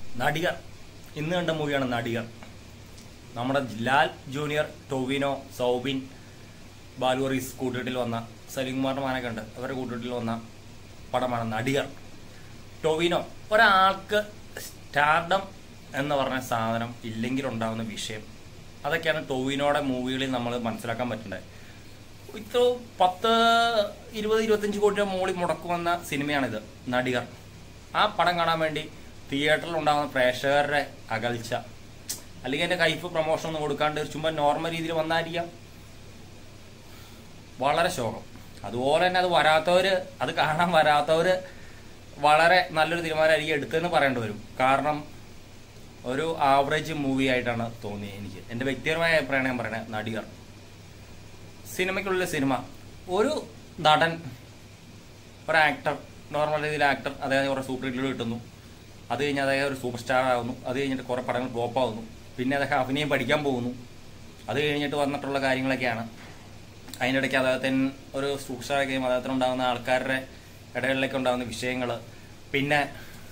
നടികർ ഇന്ന് കണ്ട മൂവിയാണ് നടികർ. നമ്മുടെ ലാൽ ജൂനിയർ, ടൊവിനോ, സൗബിൻ, ബാലുവറീസ് കൂട്ടുകെട്ടിൽ വന്ന, സലീംകുമാറിന്റെ മാനൊക്കെ ഉണ്ട്, അവരുടെ കൂട്ടുകെട്ടിൽ വന്ന പടമാണ് നടികർ. ടൊവിനോ, ഒരാൾക്ക് സ്റ്റാർഡം എന്ന് പറഞ്ഞ സാധനം ഇല്ലെങ്കിൽ ഉണ്ടാകുന്ന വിഷയം, അതൊക്കെയാണ് ടൊവിനോയുടെ മൂവികളിൽ നമ്മൾ മനസ്സിലാക്കാൻ പറ്റേണ്ടത്. ഇത്ര 10-20-25 കോടി രൂപ മുകളിൽ മുടക്കുവന്ന സിനിമയാണിത് നടികർ. ആ പടം കാണാൻ വേണ്ടി തിയേറ്ററിൽ ഉണ്ടാകുന്ന പ്രേക്ഷകരുടെ അകൽച്ച, അല്ലെങ്കിൽ എൻ്റെ കൈഫ് പ്രൊമോഷൻ ഒന്നും കൊടുക്കാണ്ട് ചുമ്മാ നോർമൽ രീതിയിൽ വന്നായിരിക്കാം, വളരെ ശോകം. അതുപോലെ തന്നെ അത് കാണാൻ വരാത്തവര് വളരെ നല്ലൊരു തീരുമാനമായിരിക്കും എടുത്തതെന്ന് പറയേണ്ടി വരും. കാരണം ഒരു ആവറേജ് മൂവി ആയിട്ടാണ് തോന്നിയത് എനിക്ക്. എൻ്റെ വ്യക്തിപരമായ അഭിപ്രായമാണ് ഞാൻ പറയുന്നത്. നടികർ സിനിമയ്ക്കുള്ളിലെ സിനിമ, ഒരു നടൻ, ഒരാക്ടർ, നോർമൽ രീതിയിൽ ആക്ടർ, അദ്ദേഹം കുറേ സൂപ്പർ ഹിറ്റുകൾ കിട്ടുന്നു, അത് കഴിഞ്ഞ് അദ്ദേഹം ഒരു സൂപ്പർ സ്റ്റാർ ആകുന്നു, അത് കഴിഞ്ഞിട്ട് കുറേ പടങ്ങൾ ഫ്ലോപ്പ് ആകുന്നു, പിന്നെ അദ്ദേഹം അഭിനയം പഠിക്കാൻ പോകുന്നു, അത് കഴിഞ്ഞിട്ട് വന്നിട്ടുള്ള കാര്യങ്ങളൊക്കെയാണ്. അതിനിടയ്ക്ക് അദ്ദേഹത്തിന് ഒരു സൂപ്പർ സ്റ്റാർ ആക്കുകയും അദ്ദേഹത്തിന് ഉണ്ടാകുന്ന ആൾക്കാരുടെ ഇടകളിലേക്ക് ഉണ്ടാകുന്ന വിഷയങ്ങൾ, പിന്നെ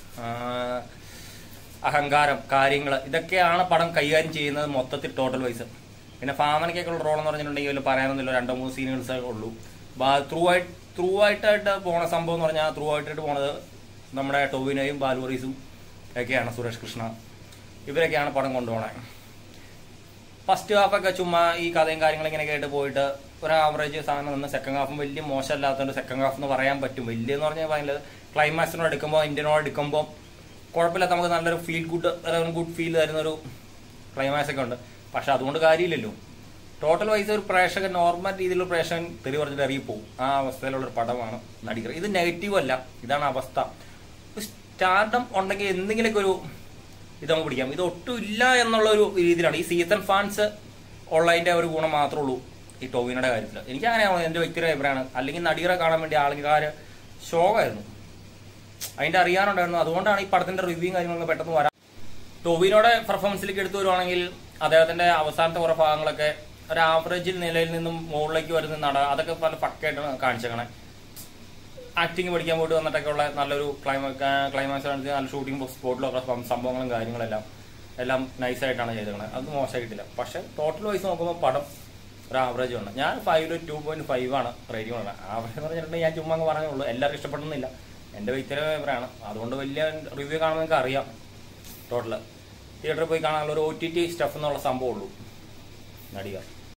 അഹങ്കാരം, കാര്യങ്ങൾ, ഇതൊക്കെയാണ് പടം കൈകാര്യം ചെയ്യുന്നത് മൊത്തത്തിൽ ടോട്ടൽ വൈസ്. പിന്നെ ഫാമനയ്ക്കൊക്കെയുള്ള റോൾ എന്ന് പറഞ്ഞിട്ടുണ്ടെങ്കിൽ പറയാനൊന്നുമില്ല, 2-3 സീനുകൾസേ ഉള്ളൂ. ത്രൂ ആയിട്ടായിട്ട് പോണ സംഭവം എന്ന് പറഞ്ഞാൽ ത്രൂ ആയിട്ടായിട്ട് പോണത് നമ്മുടെ ടൊവിനോയും ബാലുവറീസും ഒക്കെയാണ്, സുരേഷ് കൃഷ്ണ, ഇവരൊക്കെയാണ് പടം കൊണ്ടുപോകണേ. ഫസ്റ്റ് ഹാഫൊക്കെ ചുമ്മാ ഈ കഥയും കാര്യങ്ങളും ഇങ്ങനെയൊക്കെ ആയിട്ട് പോയിട്ട് ഒരു ആവറേജ് സാധനം നിന്ന് സെക്കൻഡ് ഹാഫും വലിയ മോശമല്ലാത്തതുകൊണ്ട് സെക്കൻഡ് ഹാഫ് എന്ന് പറയാൻ പറ്റും. വലിയ എന്ന് പറഞ്ഞാൽ ഭയങ്കര ക്ലൈമാക്സിനോട് എടുക്കുമ്പോൾ, ഇന്ത്യനോട് എടുക്കുമ്പോൾ കുഴപ്പമില്ല, നമുക്ക് നല്ലൊരു ഗുഡ് ഫീൽ തരുന്നൊരു ക്ലൈമാക്സ് ഒക്കെ ഉണ്ട്. പക്ഷെ അതുകൊണ്ട് കാര്യമില്ലല്ലോ. ടോട്ടൽ വൈസ് ഒരു പ്രേക്ഷകൻ, നോർമൽ രീതിയിലുള്ള പ്രേക്ഷകൻ തെറി പറഞ്ഞിട്ട് ഇറങ്ങിപ്പോവും. ആ അവസ്ഥയിലുള്ളൊരു പടമാണ് നടികർ. ഇത് നെഗറ്റീവ് അല്ല, ഇതാണ് അവസ്ഥ. സ്റ്റാർഡം ഉണ്ടെങ്കിൽ എന്തെങ്കിലുമൊക്കെ ഒരു ഇത് നമുക്ക് പിടിക്കാം. ഇത് ഒട്ടും ഇല്ല എന്നുള്ള ഒരു രീതിയിലാണ്. ഈ സീസൺ ഫാൻസ് ഉള്ളതിന്റെ ഒരു ഗുണം മാത്രമേ ഉള്ളൂ ഈ ടൊവിനോയുടെ കാര്യത്തിൽ. എനിക്ക് അങ്ങനെയാണ് എൻ്റെ വ്യക്തിയുടെ അഭിപ്രായമാണ്. അല്ലെങ്കിൽ നടികരെ കാണാൻ വേണ്ടി ആൾക്കാർ ഷോക്കായിരുന്നു, അതിന്റെ അറിയാനുണ്ടായിരുന്നു. അതുകൊണ്ടാണ് ഈ പടത്തിന്റെ റിവ്യൂയും കാര്യങ്ങളൊക്കെ പെട്ടെന്ന് വരാം. ടൊവിനോയുടെ പെർഫോമൻസിലേക്ക് എടുത്തു വരുവാണെങ്കിൽ അദ്ദേഹത്തിന്റെ അവസാനത്തെ കുറെ ഭാഗങ്ങളൊക്കെ ഒരു ആവറേജിൽ നിലയിൽ നിന്നും മുകളിലേക്ക് വരുന്ന അതൊക്കെ പല പക്കയായിട്ടാണ് കാണിച്ചേക്കണേ. ആക്ടിങ് പഠിക്കാൻ പോയിട്ട് വന്നിട്ടൊക്കെ ഉള്ള നല്ലൊരു ക്ലൈമാക്സ് കാണിച്ച് നല്ല ഷൂട്ടിംഗ് സ്പോട്ടിലൊക്കെ സംഭവങ്ങളും കാര്യങ്ങളെല്ലാം എല്ലാം നൈസായിട്ടാണ് ചെയ്തേക്കണത്. അത് മോശമായിട്ടില്ല. പക്ഷെ ടോട്ടൽ വൈസ് നോക്കുമ്പോൾ പടം ഒരു ആവറേജ് ഉണ്ട്. ഞാൻ 2.5 ആണ് റേറ്റിംഗ് ഉള്ളത്. ആവറേജ് എന്ന് പറഞ്ഞിട്ടുണ്ടെങ്കിൽ ഞാൻ ചുമ്മാ പറഞ്ഞുള്ളൂ, എല്ലാവർക്കും ഇഷ്ടപ്പെടുന്നില്ല, എൻ്റെ വ്യക്തിപരമായ അഭിപ്രായമാണ്. അതുകൊണ്ട് വലിയ റിവ്യൂ കാണുമ്പോൾ നിങ്ങൾക്ക് അറിയാം. ടോട്ടൽ തിയേറ്ററിൽ പോയി കാണാനുള്ള ഒരു OTT സ്റ്റഫ് എന്നുള്ള സംഭവം ഉള്ളൂ നടികർ.